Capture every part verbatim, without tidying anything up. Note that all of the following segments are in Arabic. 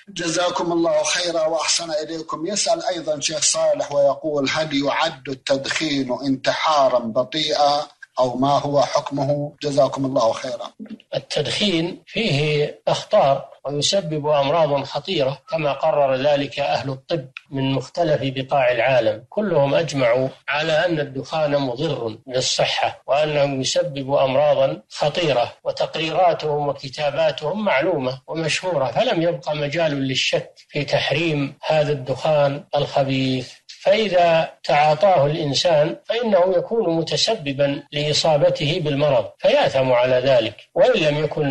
جزاكم الله خيرا وأحسن إليكم. يسأل أيضا شيخ صالح ويقول: هل يعد التدخين انتحارا بطيئا أو ما هو حكمه؟ جزاكم الله خيرا. التدخين فيه أخطار ويسبب أمراض خطيرة كما قرر ذلك أهل الطب من مختلف بقاع العالم، كلهم أجمعوا على أن الدخان مضر للصحة وأنه يسبب أمراضا خطيرة، وتقريراتهم وكتاباتهم معلومة ومشهورة، فلم يبقى مجال للشك في تحريم هذا الدخان الخبيث. فإذا تعاطاه الإنسان فإنه يكون متسببا لإصابته بالمرض فيأثم على ذلك، وإن لم يكن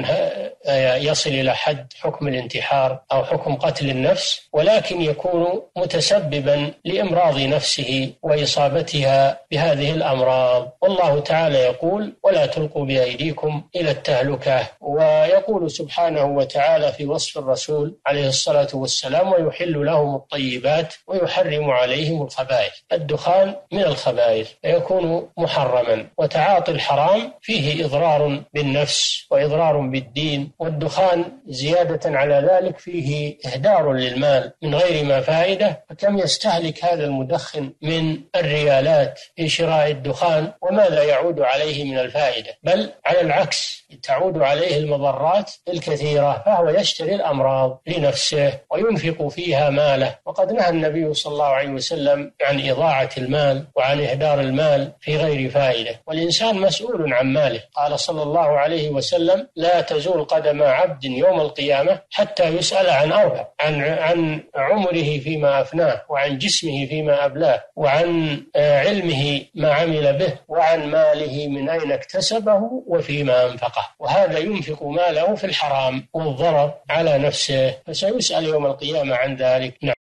يصل إلى حد حكم الانتحار أو حكم قتل النفس، ولكن يكون متسببا لإمراض نفسه وإصابتها بهذه الأمراض. والله تعالى يقول: ولا تلقوا بأيديكم إلى التهلكة. ويقول سبحانه وتعالى في وصف الرسول عليه الصلاة والسلام: ويحل لهم الطيبات ويحرم عليهم الخبائث. الدخان من الخبائث فيكون محرما، وتعاطي الحرام فيه إضرار بالنفس وإضرار بالدين، والدخان زيادة على ذلك فيه إهدار للمال من غير ما فائدة، فكم يستهلك هذا المدخن من الريالات في شراء الدخان وماذا يعود عليه من الفائدة، بل على العكس تعود عليه المضرات الكثيرة، فهو يشتري الأمراض لنفسه وينفق فيها ماله. وقد نهى النبي صلى الله عليه وسلم عن إضاعة المال وعن إهدار المال في غير فائدة، والإنسان مسؤول عن ماله. قال صلى الله عليه وسلم: لا تزول قدم عبد يوم القيامة حتى يسأل عن أربع: عن عن عمره فيما أفناه، وعن جسمه فيما أبلاه، وعن علمه ما عمل به، وعن ماله من أين اكتسبه وفيما أنفقه. وهذا ينفق ماله في الحرام والضرر على نفسه، فسيسأل يوم القيامة عن ذلك.